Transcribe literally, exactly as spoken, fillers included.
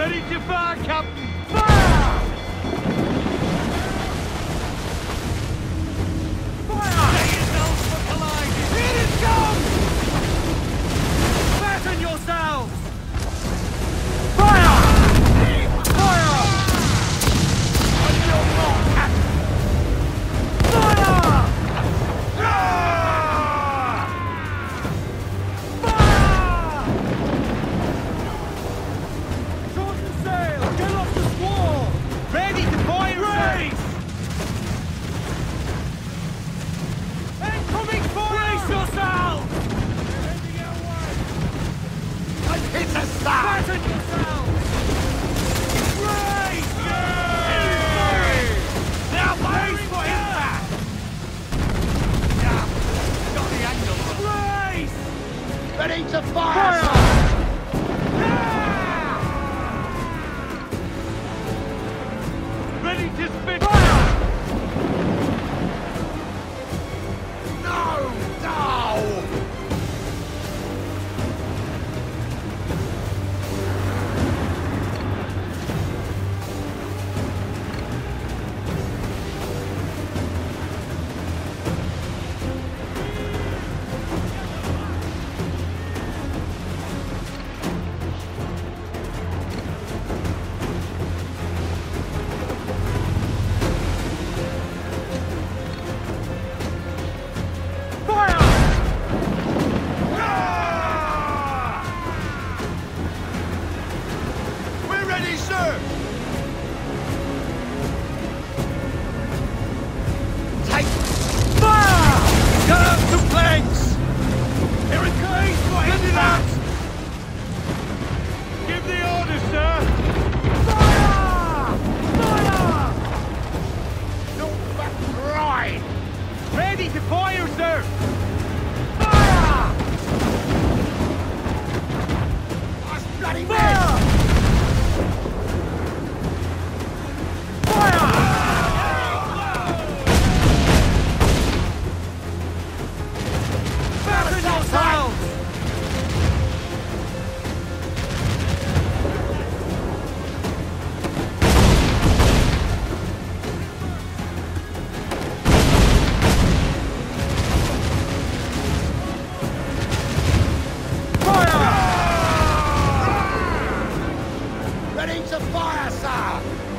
Ready to fire, Captain! Fire! Fire! Get yourselves for colliding! Here it comes! Fasten yourselves! Fire! Fire! On your mark, Captain! Fire! Fire! Shorten sail! Get off the squall! Ready to fire! Race! Incoming fire! Brace yourselves! Hit the start! Fasten yourselves! Race! Now brace for impact! Yeah, got the angle. Race! Ready to fire! Fire! Yeah! Ready to spin! Fire! No! No! We're ready, sir! Take fire! Get up to planks! Here it comes! Send it out! Give the order, sir! Fire! Fire! Don't back right! Ready to fire, sir! Fire! That's bloody fire! Fire! Fasten yourselves! Fire! Ready to fire, sir!